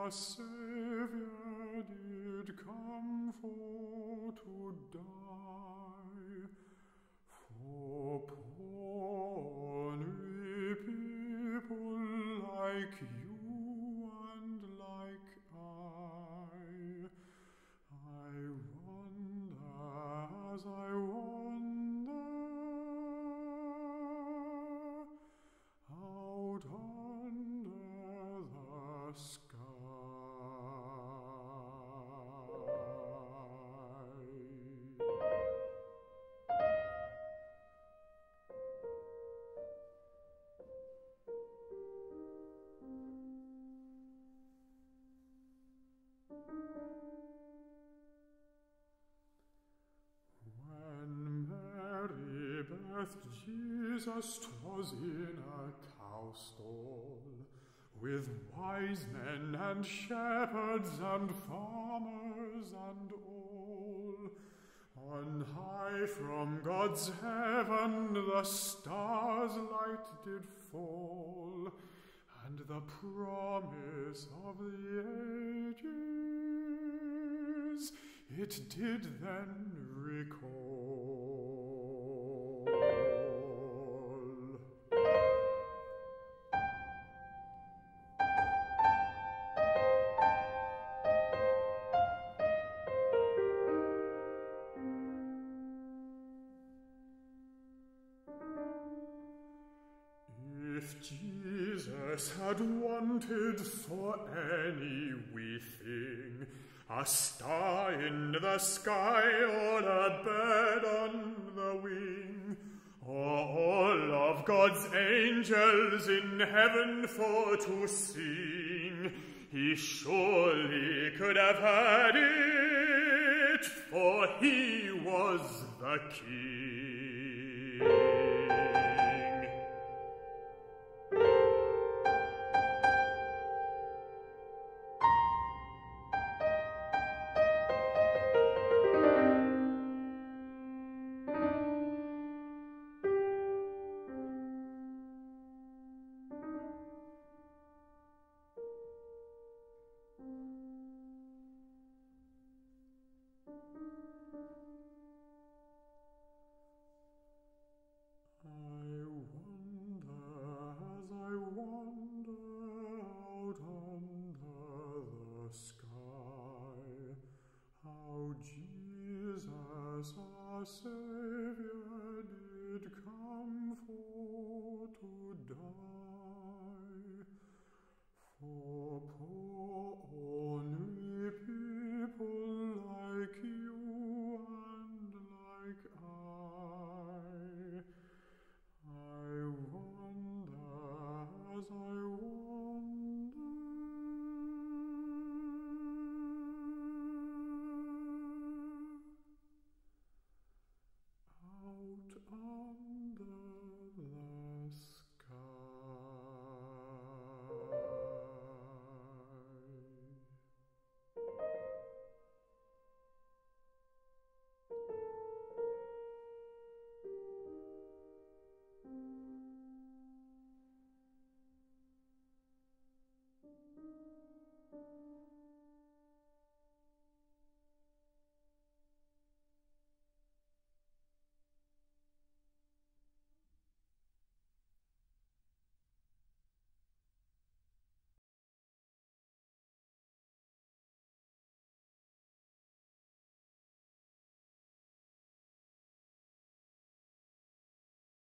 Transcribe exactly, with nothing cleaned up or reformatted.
the Saviour did come for to die, for poor only people like you and like I. I wonder as I wonder out under the sky. When Mary birthed Jesus, 'twas in a cow stall, with wise men and shepherds and farmers and all. On high from God's heaven the stars' light did fall, and the promise of the ages it did then recall. If Jesus had wanted for any wee thing, a star in the sky or a bird on the wing, or all of God's angels in heaven for to sing, he surely could have had it, for he was the King.